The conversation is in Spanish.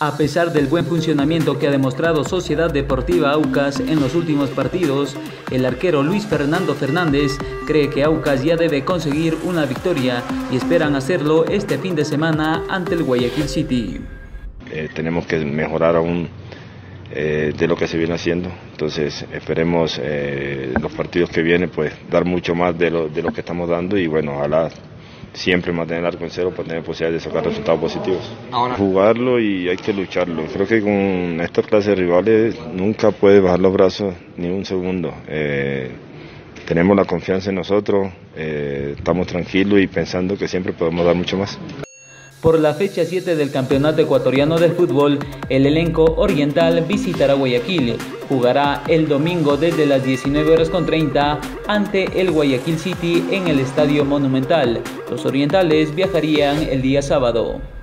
A pesar del buen funcionamiento que ha demostrado Sociedad Deportiva Aucas en los últimos partidos, el arquero Luis Fernando Fernández cree que Aucas ya debe conseguir una victoria y esperan hacerlo este fin de semana ante el Guayaquil City. Tenemos que mejorar aún de lo que se viene haciendo, entonces esperemos los partidos que vienen pues dar mucho más de lo que estamos dando y bueno, ojalá siempre mantener el arco en cero para tener posibilidades de sacar resultados positivos. Ahora jugarlo y hay que lucharlo. Creo que con esta clase de rivales nunca puede bajar los brazos ni un segundo. Tenemos la confianza en nosotros, estamos tranquilos y pensando que siempre podemos dar mucho más. Por la fecha 7 del Campeonato Ecuatoriano de Fútbol, el elenco oriental visitará Guayaquil. Jugará el domingo desde las 19:30 ante el Guayaquil City en el Estadio Monumental. Los orientales viajarían el día sábado.